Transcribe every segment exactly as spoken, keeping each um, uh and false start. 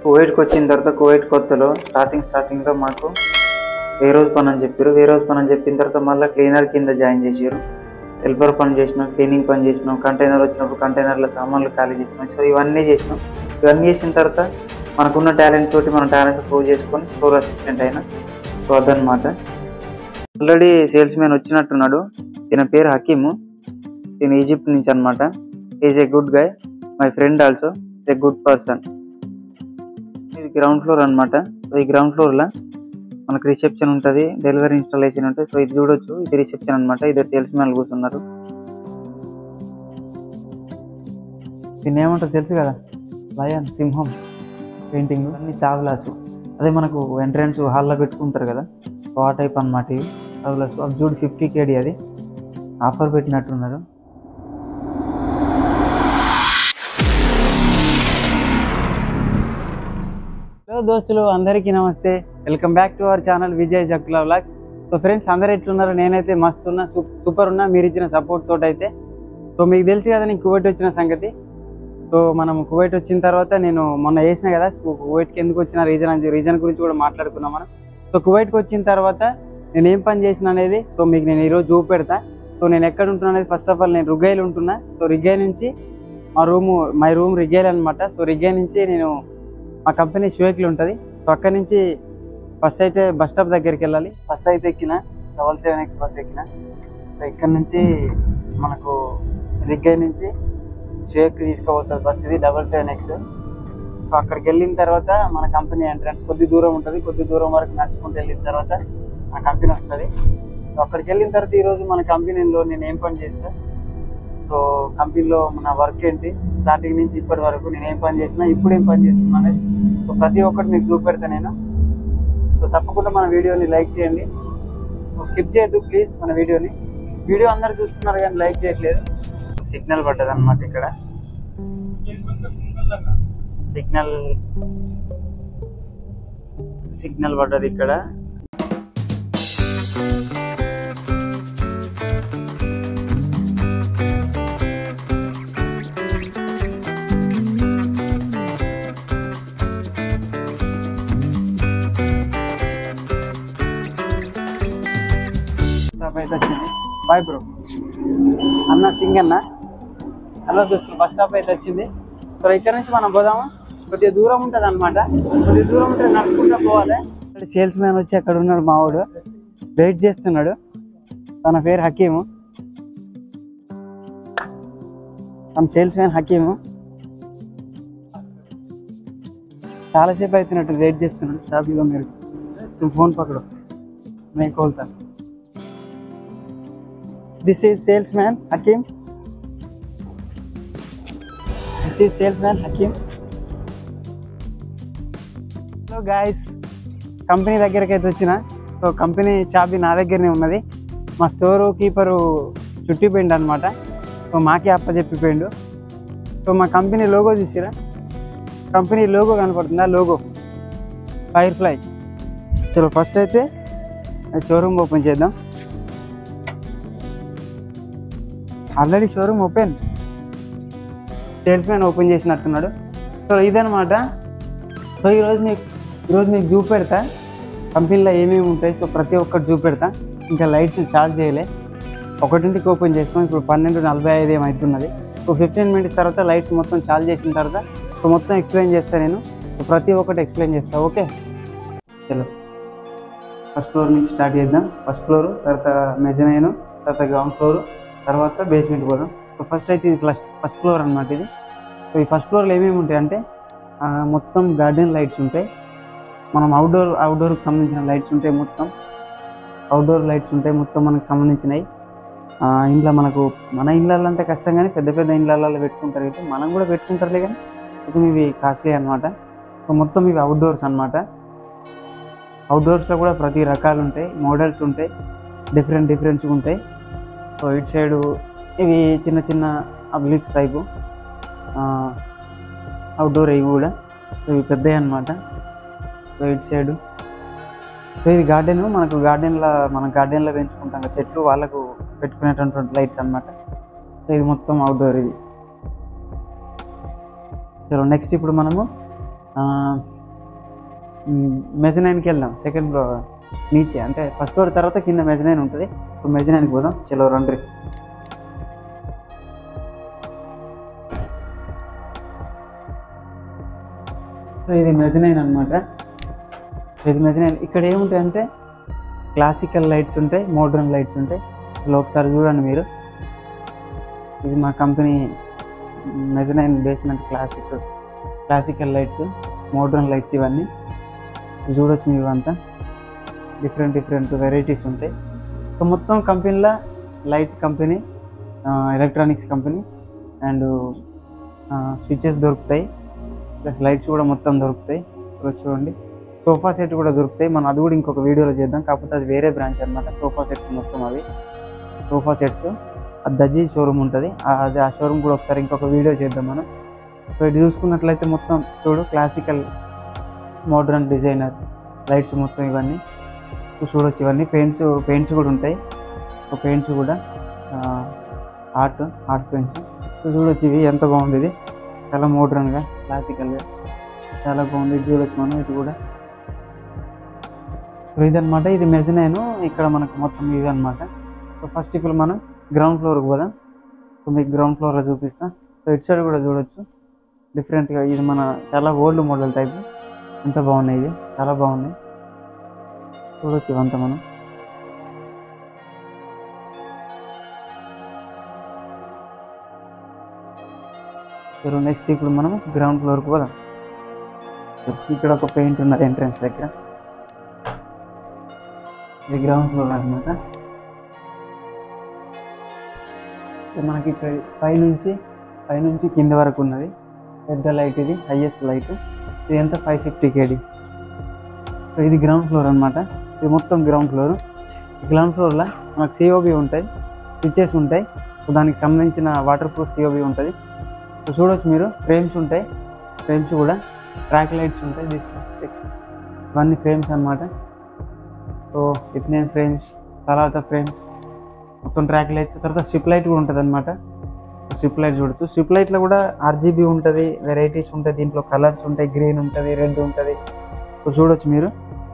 కువైట్కి వచ్చిన తర్వాత కువైట్ కొత్తలో స్టార్టింగ్ స్టార్టింగ్లో మాకు వే రోజు పని అని చెప్పారు. వే రోజు పని అని చెప్పిన తర్వాత మళ్ళీ క్లీనర్ కింద జాయిన్ చేసారు. హెల్పర్ పని చేసినాం, క్లీనింగ్ పని చేసినాం, కంటైనర్ వచ్చినప్పుడు కంటైనర్ల సామాన్లు ఖాళీ చేసినాం. సో ఇవన్నీ చేసినాం. ఇవన్నీ చేసిన తర్వాత మనకున్న టాలెంట్ తోటి మన టాలెంట్ ప్రూవ్ చేసుకొని స్టోర్ అసిస్టెంట్ అయినా. సో అదనమాట. ఆల్రెడీ సేల్స్ మ్యాన్ వచ్చినట్టున్నాడు. ఈయన పేరు హకీము. ఈయన ఈజిప్ట్ నుంచి అనమాట. Is a good guy, my friend also a good person. ఇది గ్రౌండ్ ఫ్లోర్ అనమాట. సో ఈ గ్రౌండ్ ఫ్లోర్లో మనకు రిసెప్షన్ ఉంటుంది, డెలివరీ ఇన్స్టాలేషన్ ఉంటుంది. సో ఇది చూడొచ్చు, ఇది రిసెప్షన్ అనమాట. ఇద్దరు సేల్స్ మ్యాన్లు కూర్చున్నారు. దీన్ని ఏమంటారు తెలుసు కదా, లయన్, సింహం పెయింటింగ్ అన్ని చావ్లాసు. అదే మనకు ఎంట్రన్స్ హాల్లో పెట్టుకుంటారు కదా, సో ఆ టైప్ అనమాట. ఇవి చావ్లాసు. అది చూడు ఫిఫ్టీ కేడీ, అది ఆఫర్ పెట్టినట్టున్నారు. హలో దోస్తులు, అందరికీ నమస్తే. Welcome back to our channel Vijay Jakkula vlogs. So friends, అందరు ఎట్లున్నారు? నేనైతే మస్తు ఉన్నా, సూపర్ ఉన్నా. మీరు ఇచ్చిన సపోర్ట్ తోటి అయితే. సో మీకు తెలుసు కదా నేను కువైట్ వచ్చిన సంగతి. సో మనం కువైట్ వచ్చిన తర్వాత నేను మొన్న వేసిన కదా, సో కువైట్కి ఎందుకు వచ్చిన రీజన్ అని రీజన్ గురించి కూడా మాట్లాడుకున్నాం మనం. సో కువైట్కి వచ్చిన తర్వాత నేను ఏం పని చేసిన అనేది సో మీకు నేను ఈరోజు చూపెడతా. సో నేను ఎక్కడ ఉంటున్నా అనేది ఫస్ట్ ఆఫ్ ఆల్ నేను రుగ్గైలు ఉంటున్నా. సో రిగ్గై నుంచి మా రూము మై రూమ్ రిగ్గైల్ అనమాట. సో రిగ్గై నుంచి నేను మా కంపెనీ షువేక్లు ఉంటుంది. సో అక్కడి నుంచి ఫస్ట్ అయితే బస్ స్టాప్ దగ్గరికి వెళ్ళాలి. బస్ అయితే ఎక్కిన, డబల్ సెవెన్ ఎక్స్ బస్ ఎక్కిన. సో ఇక్కడ నుంచి మనకు రిగ్గై నుంచి షువేక్ తీసుకోబోతుంది బస్. ఇది డబల్ సెవెన్ ఎక్స్. సో అక్కడికి వెళ్ళిన తర్వాత మన కంపెనీ ఎంట్రన్స్ కొద్ది దూరం ఉంటుంది. కొద్ది దూరం వరకు నడుచుకుంటూ వెళ్ళిన తర్వాత మన కంపెనీ వస్తుంది. సో అక్కడికి వెళ్ళిన తర్వాత ఈరోజు మన కంపెనీలో నేను ఏం పని చేస్తాను, సో కంపెనీలో మన వర్క్ ఏంటి, స్టార్టింగ్ నుంచి ఇప్పటి వరకు నేను ఏం పని చేసినా, ఇప్పుడు ఏం పని చేస్తున్నా అనేది సో ప్రతి ఒక్కటి మీకు చూపెడతాను నేను. సో తప్పకుండా మన వీడియోని లైక్ చేయండి. సో స్కిప్ చేయొద్దు ప్లీజ్ మన వీడియోని. వీడియో అందరు చూస్తున్నారు కానీ లైక్ చేయట్లేదు. సిగ్నల్ పడ్డది అనమాట. ఇక్కడ సిగ్నల్ సిగ్నల్ పడ్డది ఇక్కడ. అయితే వచ్చింది. బాయ్ బ్రో అన్న, సింగ్ అన్న. హలో దోస్తులు, బస్ స్టాప్ అయితే వచ్చింది. సో ఇక్కడ నుంచి మనం పోదాము. కొద్దిగా దూరం ఉంటుంది అనమాట. కొద్దిగా దూరం ఉంటుంది, నడుచుకుంటూ పోవాలి. సేల్స్ మ్యాన్ వచ్చి అక్కడ ఉన్నాడు, మావాడు వెయిట్ చేస్తున్నాడు. తన పేరు హకీము. తన సేల్స్ మ్యాన్ హకీము. చాలాసేపు అవుతున్నట్టు వెయిట్ చేస్తున్నాడు. షాప్లో మీరు నువ్వు ఫోన్ పక్కడు, నేను కోల్తాను. This is salesman Hakim. This is salesman Hakim. Hello guys, company దగ్గరికి అయితే వచ్చిన. సో కంపెనీ చాబీ నా దగ్గరనే ఉన్నది. మా స్టోరు కీపరు చుట్టిపోయిండు అనమాట. సో మాకే అప్పచెప్పిపోయిండు. సో మా కంపెనీ లోగో చూసిరా, కంపెనీ లోగో కనపడుతుందా, logo firefly. So first అయితే షోరూమ్ ఓపెన్ చేద్దాం. Already showroom open, sales man open చేసినట్టున్నాడు. సో ఇదనమాట. సో ఈరోజు మీకు ఈరోజు మీకు చూపెడతా కంపెనీలో ఏమేమి ఉంటాయి. సో ప్రతి ఒక్కటి చూపెడతా. ఇంకా లైట్స్ ఛార్జ్ చేయలే, ఒకటింటికి ఓపెన్ చేస్తాం. ఇప్పుడు పన్నెండు నలభై ఐదు ఏమవుతున్నది. సో ఫిఫ్టీన్ మినిట్స్ తర్వాత లైట్స్ మొత్తం ఛార్జ్ చేసిన తర్వాత సో మొత్తం ఎక్స్ప్లెయిన్ చేస్తాను నేను. సో ప్రతి ఒక్కటి ఎక్స్ప్లెయిన్ చేస్తాను. ఓకే చలో, ఫస్ట్ ఫ్లోర్ నుంచి స్టార్ట్ చేద్దాం. ఫస్ట్ ఫ్లోర్, తర్వాత మెజనైన్, తర్వాత గ్రౌండ్ ఫ్లోర్, తర్వాత బేస్మెంట్ పోదాం. సో ఫస్ట్ అయితే ఇది ఫస్ట్ ఫస్ట్ ఫ్లోర్ అనమాట ఇది. సో ఈ ఫస్ట్ ఫ్లోర్లో ఏమేమి ఉంటాయి అంటే మొత్తం గార్డెన్ లైట్స్ ఉంటాయి. మనం అవుట్డోర్ అవుట్డోర్కి సంబంధించిన లైట్స్ ఉంటాయి. మొత్తం అవుట్డోర్ లైట్స్ ఉంటాయి, మొత్తం మనకు సంబంధించినవి. ఇంట్లో మనకు మన ఇళ్ళల్లో అంటే కష్టం, కానీ పెద్ద పెద్ద ఇళ్ళల్లో పెట్టుకుంటారు. అయితే మనం కూడా పెట్టుకుంటారులే, కానీ కొంచెం ఇవి కాస్ట్లీ అనమాట. సో మొత్తం ఇవి అవుట్డోర్స్ అనమాట. అవుట్డోర్స్లో కూడా ప్రతి రకాలు ఉంటాయి, మోడల్స్ ఉంటాయి, డిఫరెంట్ డిఫరెంట్స్గా ఉంటాయి. సో ఇటు సైడు ఇవి చిన్న చిన్న అబ్లిక్స్ టైపు అవుట్డోర్ ఇవి కూడా. సో ఇవి పెద్దవి అనమాట. సో ఇటు సైడు సో ఇది గార్డెన్. మనకు గార్డెన్లో మన గార్డెన్లో పెంచుకుంటాం చెట్లు, వాళ్ళకు పెట్టుకునేటటువంటి లైట్స్ అనమాట. సో ఇది మొత్తం అవుట్డోర్ ఇది. చలో నెక్స్ట్ ఇప్పుడు మనము మెజనైన్కి వెళ్దాం. సెకండ్ ఫ్లోర్ నీచే అంటే ఫస్ట్ ఫ్లోర్ తర్వాత కింద మెజనైన్ ఉంటుంది. సో మెజనైన్కి పోదాం. చలో రండి. సో ఇది మెజనైన్ అనమాట. ఇది మెజనైన్. ఇక్కడ ఏముంటాయంటే క్లాసికల్ లైట్స్ ఉంటాయి, మోడ్రన్ లైట్స్ ఉంటాయి. ఇలా ఒకసారి చూడండి మీరు. ఇది మా company mezzanine basement classic classical lights, modern lights ఇవన్నీ చూడొచ్చు. మీరు అంతా డిఫరెంట్ డిఫరెంట్ వెరైటీస్ ఉంటాయి. సో మొత్తం కంపెనీలో light company, electronics company and switches దొరుకుతాయి, ప్లస్ లైట్స్ కూడా మొత్తం దొరుకుతాయి. ఇక్కడ చూడండి సోఫా సెట్ కూడా దొరుకుతాయి. మనం అది కూడా ఇంకొక వీడియోలో చేద్దాం, కాకపోతే అది వేరే బ్రాంచ్ అనమాట. సోఫా సెట్స్ మొత్తం అవి సోఫా సెట్స్ అది దజీ షోరూమ్ ఉంటుంది. అది ఆ షోరూమ్ కూడా ఒకసారి ఇంకొక వీడియో చేద్దాం మనం. సో ఇది చూసుకున్నట్లయితే మొత్తం చూడు క్లాసికల్ మోడ్రన్ డిజైనర్ లైట్స్ మొత్తం ఇవన్నీ చూడొచ్చు. ఇవన్నీ పెయింట్స్ పెయింట్స్ కూడా ఉంటాయి. సో పెయింట్స్ కూడా ఆర్ట్ ఆర్ట్ పెయింట్స్ సో చూడొచ్చు. ఇవి ఎంత బాగుంది, ఇది చాలా మోడ్రన్గా క్లాసికల్గా చాలా బాగుంది. ఇది చూడొచ్చు మనం. ఇది కూడా సో ఇదనమాట. ఇది మెజనైన్. ఇక్కడ మనకు మొత్తం ఇది అనమాట. సో ఫస్ట్ ఇప్పుడు మనం గ్రౌండ్ ఫ్లోర్కి పోదాం. సో మీకు గ్రౌండ్ ఫ్లోర్లో చూపిస్తాం. సో ఇటు సైడ్ కూడా చూడొచ్చు డిఫరెంట్గా. ఇది మన చాలా ఓల్డ్ మోడల్ టైప్. ఎంత బాగున్నాయి, ఇది చాలా బాగున్నాయి. చూడొచ్చు ఇవంతా మనం. సో నెక్స్ట్ ఇప్పుడు మనం గ్రౌండ్ ఫ్లోర్కి పోదాం. ఇక్కడ ఒక పెయింట్ ఉన్నది ఎంట్రన్స్ దగ్గర. ఇది గ్రౌండ్ ఫ్లోర్ అనమాట. మనకి ఇక్కడ పైనుంచి పైనుంచి కింద వరకు ఉన్నది పెద్ద లైట్. ఇది హైయెస్ట్ లైట్. ఇది ఎంత ఫైవ్ ఫిఫ్టీ కేడీ. సో ఇది గ్రౌండ్ ఫ్లోర్ అనమాట. ఇది మొత్తం గ్రౌండ్ ఫ్లోర్. గ్రౌండ్ ఫ్లోర్లో మనకు సిఓబి ఉంటాయి, స్విచ్చెస్ ఉంటాయి. సో దానికి సంబంధించిన వాటర్ ప్రూఫ్ సిఓబి ఉంటుంది. సో చూడవచ్చు మీరు. ఫ్రేమ్స్ ఉంటాయి, ఫ్రేమ్స్ కూడా ట్రాక్ లైట్స్ ఉంటాయి. దిస్ ఇవన్నీ ఫ్రేమ్స్ అనమాట. సో ఇట్నే ఫ్రేమ్స్, తర్వాత ఫ్రేమ్స్ మొత్తం ట్రాక్ లైట్స్, తర్వాత స్ట్రిప్ లైట్ కూడా ఉంటుంది అనమాట. స్ట్రిప్ లైట్ చూడచ్చు. స్ట్రిప్ లైట్లో కూడా ఆర్జీబీ ఉంటుంది, వెరైటీస్ ఉంటాయి. దీంట్లో కలర్స్ ఉంటాయి, గ్రీన్ ఉంటుంది, రెడ్ ఉంటుంది. సో చూడొచ్చు మీరు.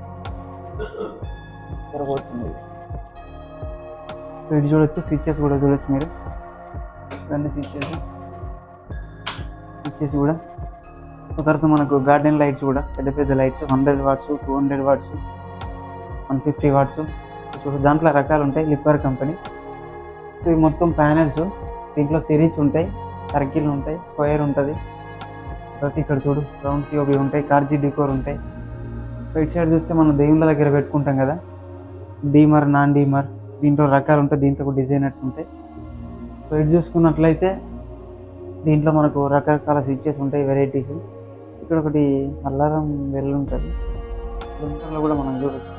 సో ఇది చూడొచ్చు. స్విచ్చెస్ కూడా చూడొచ్చు మీరు. ఇవన్నీ స్విచ్చెస్ స్విచ్చెస్ కూడా. సో తర్వాత మనకు గార్డెన్ లైట్స్ కూడా పెద్ద పెద్ద lights, hundred watts, two hundred watts, one fifty watts. చూడు దాంట్లో రకాలు ఉంటాయి. లిప్పర్ కంపెనీ. సో ఇవి మొత్తం ప్యానెల్స్. దీంట్లో సిరీస్ ఉంటాయి, సర్కిల్ ఉంటాయి, స్క్వేర్ ఉంటుంది. తర్వాత ఇక్కడ చూడు రౌండ్ సిఓబి ఉంటాయి, కార్జీ డికోర్ ఉంటాయి. సో ఇటు సైడ్ చూస్తే మనం దేవుళ్ళ దగ్గర పెట్టుకుంటాం కదా, డీమర్, నాన్ డీమర్, దీంట్లో రకాలు ఉంటాయి. దీంట్లో కూడా డిజైనర్స్ ఉంటాయి. సో ఇటు చూసుకున్నట్లయితే దీంట్లో మనకు రకరకాల స్విచ్చెస్ ఉంటాయి, వెరైటీస్. ఇక్కడ ఒకటి అల్లారం వెల్ ఉంటుంది, దీంట్లో కూడా మనం చూడవచ్చు.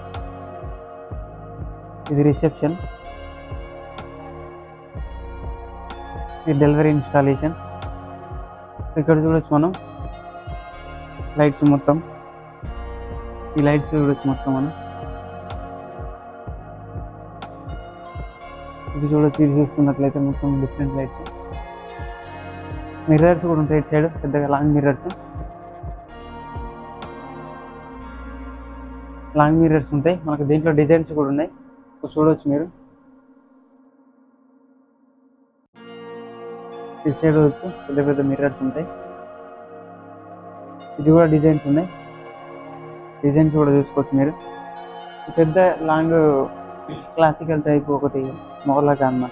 ఇది రిసెప్షన్, ఇది డెలివరీ ఇన్స్టాలేషన్. ఇక్కడ చూడొచ్చు మనం లైట్స్ మొత్తం. ఈ లైట్స్ చూడొచ్చు మొత్తం మనం. ఇది చూడొచ్చు. ఇది చూసుకున్నట్లయితే మొత్తం డిఫరెంట్ లైట్స్. మిర్రర్స్ కూడా ఉంటాయి ఇటు సైడ్, పెద్దగా లాంగ్ మిర్రర్స్. లాంగ్ మిర్రర్స్ ఉంటాయి మనకు. దీంట్లో డిజైన్స్ కూడా ఉన్నాయి. చూడవచ్చు మీరు. ఇటు సైడ్ వచ్చు పెద్ద పెద్ద మిర్రర్స్ ఉంటాయి. ఇది కూడా డిజైన్స్ ఉన్నాయి. డిజైన్స్ కూడా చూసుకోవచ్చు మీరు. పెద్ద లాంగ్ క్లాసికల్ టైప్ ఒకటి మొగలాగా అనమాట.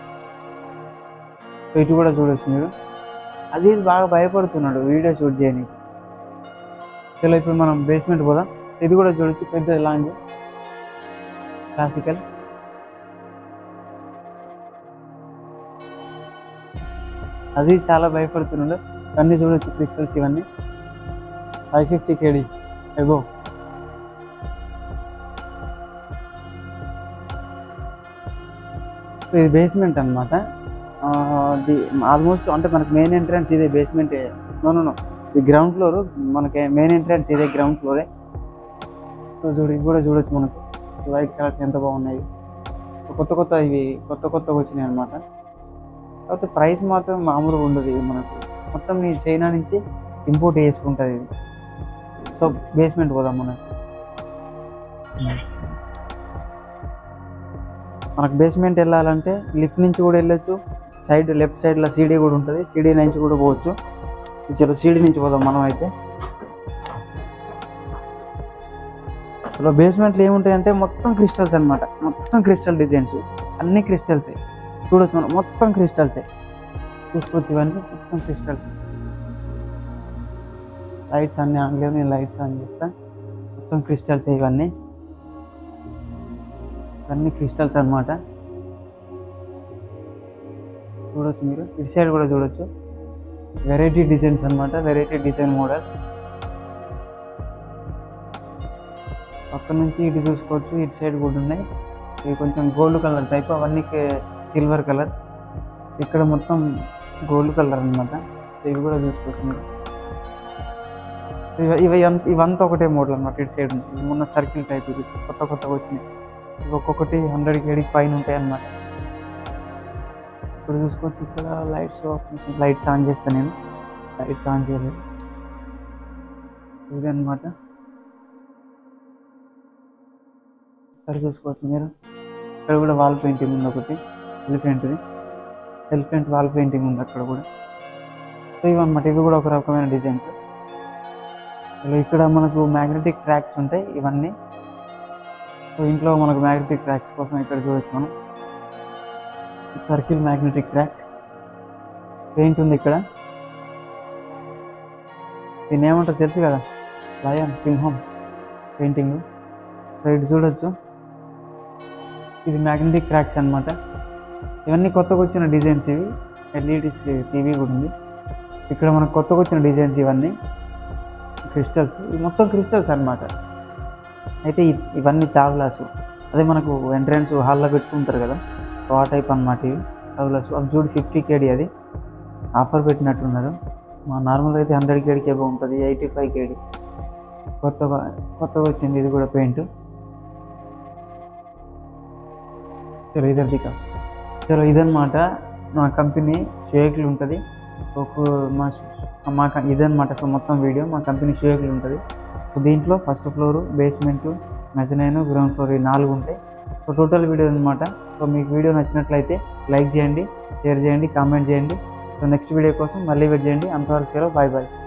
ఇటు కూడా చూడవచ్చు మీరు. అజీజ్ బాగా భయపడుతున్నాడు వీడియో షూట్ చేయని. చలో ఇప్పుడు మనం బేస్మెంట్ పోదాం. ఇది కూడా చూడొచ్చు పెద్ద లాంగ్ క్లాసికల్. అది చాలా భయపడుతున్నాడు. ఇవన్నీ చూడొచ్చు క్రిస్టల్స్. ఇవన్నీ ఫైవ్ ఫిఫ్టీ కేడీ ఎగో. ఇది బేస్మెంట్ అనమాట. ఆల్మోస్ట్ అంటే మనకు మెయిన్ ఎంట్రన్స్ ఇదే, బేస్మెంట్. నో నో నో ఇది గ్రౌండ్ ఫ్లోర్. మనకి మెయిన్ ఎంట్రన్స్ ఇదే, గ్రౌండ్ ఫ్లోరే. సో చూడు ఇది కూడా చూడొచ్చు మనకు. వైట్ కలర్స్ ఎంత బాగున్నాయి. కొత్త కొత్త ఇవి కొత్త కొత్తగా వచ్చినాయి అనమాట. కాకపోతే ప్రైస్ మాత్రం మామూలుగా ఉండదు. మనకు మొత్తం ఈ చైనా నుంచి ఇంపోర్ట్ చేసుకుంటుంది ఇది. సో బేస్మెంట్ పోదాం మనం. మనకు బేస్మెంట్ వెళ్ళాలంటే లిఫ్ట్ నుంచి కూడా వెళ్ళొచ్చు, సైడ్ లెఫ్ట్ సైడ్లో సీడీ కూడా ఉంటుంది, సీడీ నుంచి కూడా పోవచ్చు. చలో సీడీ నుంచి పోదాం మనం అయితే. అసలు బేస్మెంట్లో ఏముంటాయంటే మొత్తం క్రిస్టల్స్ అనమాట, మొత్తం క్రిస్టల్ డిజైన్స్, అన్ని క్రిస్టల్సే చూడొచ్చు మనం, మొత్తం క్రిస్టల్సే చూసుకోవచ్చు. ఇవన్నీ మొత్తం క్రిస్టల్స్. లైట్స్ అన్నీ ఆన్ లేవు, నేను లైట్స్ ఆన్ చేస్తాను. మొత్తం క్రిస్టల్సే ఇవన్నీ, ఇవన్నీ క్రిస్టల్స్ అనమాట. చూడొచ్చు మీరు, ఇటు సైడ్ కూడా చూడొచ్చు. వెరైటీ డిజైన్స్ అనమాట, వెరైటీ డిజైన్ మోడల్స్. పక్క నుంచి ఇటు చూసుకోవచ్చు, ఇటు సైడ్ కూడా ఉన్నాయి. ఇవి కొంచెం గోల్డ్ కలర్ టైప్, అవన్నీ సిల్వర్ కలర్. ఇక్కడ మొత్తం గోల్డ్ కలర్ అనమాట. ఇవి కూడా చూసుకోవచ్చు మీరు. ఇవి ఇవి ఇవంతా ఒకటే మోడల్ అనమాట. ఇటు సైడ్ ఉంది మొన్న సర్కిల్ టైప్, ఇది కొత్త కొత్తగా వచ్చినాయి. ఇవి ఒక్కొక్కటి హండ్రెడ్ కేడీకి పైన ఉంటాయి అన్నమాట. ఇప్పుడు చూసుకోవచ్చు ఇక్కడ లైట్స్ ఆఫ్, లైట్స్ ఆన్ చేస్తాను నేను, లైట్స్ ఆన్ చేయలేదు. ఇది అనమాట. ఇక్కడ చూసుకోవచ్చు మీరు, ఇక్కడ కూడా వాల్ పెయింటింగ్ ఉంది ఒకటి, ఎలిఫెంట్ది ఎలిఫెంట్ వాల్ పెయింటింగ్ ఉంది అక్కడ కూడా. సో ఇవన్నమాట, ఇవి కూడా ఒక రకమైన డిజైన్స్. ఇక్కడ మనకు మ్యాగ్నెటిక్ ట్రాక్స్ ఉంటాయి ఇవన్నీ. సో ఇంట్లో మనకు మ్యాగ్నెటిక్ ట్రాక్స్ కోసం ఇక్కడ చూడొచ్చు మనం, సర్కిల్ మ్యాగ్నెటిక్ ట్రాక్ పెయింట్ ఉంది ఇక్కడ. దీన్ని ఏమంటారు తెలుసు కదా, లయన్, సింహం పెయింటింగ్. సో ఇటు చూడొచ్చు, ఇది మ్యాగ్నెటిక్ ట్రాక్స్ అనమాట. ఇవన్నీ కొత్తగా వచ్చిన డిజైన్స్, ఇవి ఎల్ఈడి టీవీ కూడా ఉంది ఇక్కడ. మనకు కొత్తగా వచ్చిన డిజైన్స్ ఇవన్నీ క్రిస్టల్స్, ఇవి మొత్తం క్రిస్టల్స్ అనమాట. అయితే ఇవన్నీ చావ్ గ్లాసు, అదే మనకు ఎంట్రన్స్ హాల్లో పెట్టుకుంటారు కదా, ఆ టైప్ అనమాట. ఇవి చావ్ గ్లాసు. అది చూడు ఫిఫ్టీ కేడీ, అది ఆఫర్ పెట్టినట్టున్నారు. మా నార్మల్గా అయితే హండ్రెడ్ కేడీకి ఏమో ఉంటుంది, ఎయిటీ ఫైవ్ కేడీ కొత్తగా కొత్తగా వచ్చింది ఇది కూడా పెయింట్. చలో ఇదర్ దిక. చలో ఇదన్నమాట మా కంపెనీ షేక్లు ఉంటుంది ఒక మా మా ఇదన్నమాట. సో మొత్తం వీడియో మా కంపెనీ షేక్లు ఉంటుంది. సో దీంట్లో first floor, basement, mezzanine, ground floor, ఈ నాలుగు ఉంటాయి. సో టోటల్ వీడియో అనమాట. సో మీకు వీడియో నచ్చినట్లయితే లైక్ చేయండి, షేర్ చేయండి, కామెంట్ చేయండి. సో నెక్స్ట్ వీడియో కోసం మళ్ళీ వెయిట్ చేయండి. అంతవరకు సెలవు, బాయ్ బాయ్.